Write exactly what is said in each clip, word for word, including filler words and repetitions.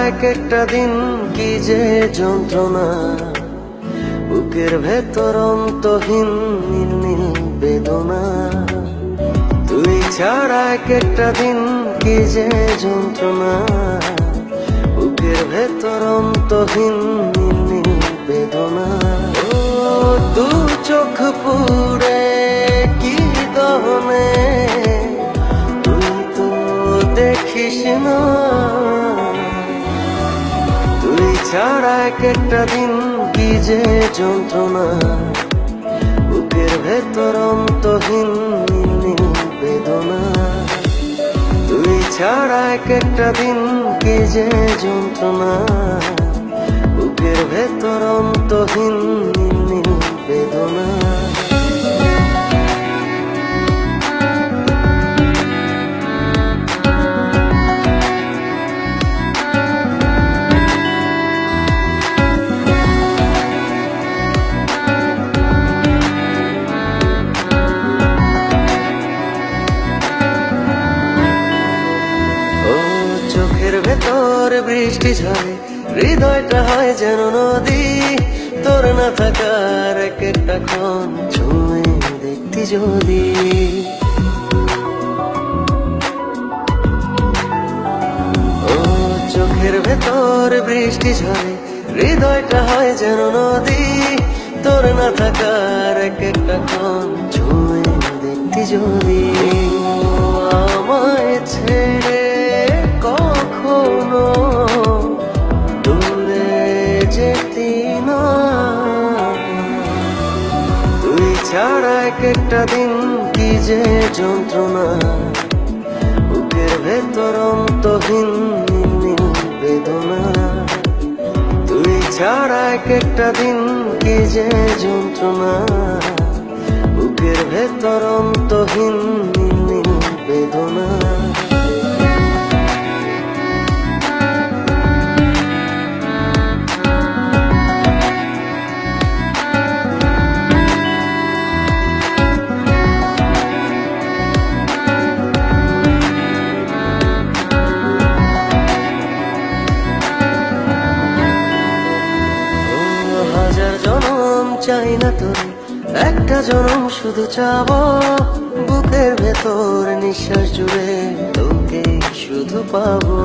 এক একটা দিন কি যে যন্ত্রণা, বুকের ভেতর অন্তহীন নীল নীল বেদনা। তুই ছাড়া এক একটা দিন কি যে যন্ত্রণা, বুকের ভেতর অন্তহীন নীল নীল বেদনা। ও দু চোখ পুরে কি দহনে, তুই তো দেখিস না। তুই ছাড়া এক একটা দিন কি যে যন্ত্রণা, বুকের ভেতর অন্তহীন নীল নীল বেদনা। তুই ছাড়া এক একটা দিন কি যে যন্ত্রণা, বুকের ভেতর অন্তহীন নীল নীল বেদনা। চোখের ভেতর বৃষ্টি ঝরে, হৃদয়টা হয় যেন নদী। তোর না থাকার এক একটা ক্ষণ ছুঁয়ে দেখতি যদি। ও চোখের ভেতর বৃষ্টি ঝরে, হৃদয়টা হয় যেন নদী। তোর না থাকার এক একটা ক্ষণ ছুঁয়ে দেখতি যদি। আমায় ছেড়ে কখনো দূরে যেতি না। তুই ছাড়া এক একটা দিন কি যে যন্ত্রণা, বুকের ভেতর অন্তহীন নীল নীল বেদনা। তুই ছাড়া এক একটা দিন কি যে যন্ত্রণা, বুকের ভেতর অন্তহীন নীল নীল বেদনা। হাজার জনম চাই না তোর, একটা জনম শুধু চাবো। বুকের ভেতর নিঃশ্বাস জুড়ে তোকে শুধু পাবো।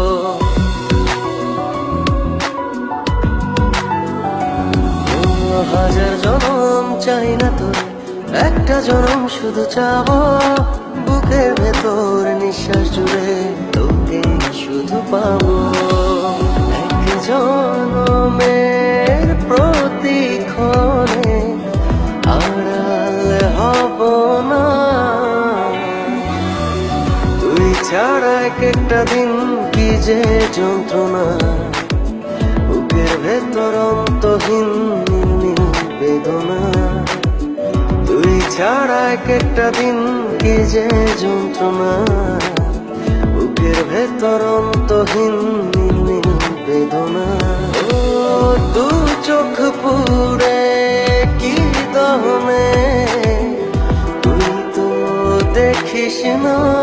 হাজার জনম চাই না তোর, একটা জনম শুধু চাবো। বুকের ভেতর নিঃশ্বাস জুড়ে তোকে শুধু পাবো। এক জনমের প্রতিক্ষণে আড়াল হব না। তুই ছাড়া এক একটা দিন কি যে যন্ত্রণা, বুকের ভেতর অন্তহীন নীল নীল বেদনা। তুই ছাড়া এক একটা দিন কি যে যন্ত্রণা, বুকের ভেতর অন্তহীন নীল নীল বেদনা। ও দু চোখ পুরে কি দহনে, তুই তো দেখিস না।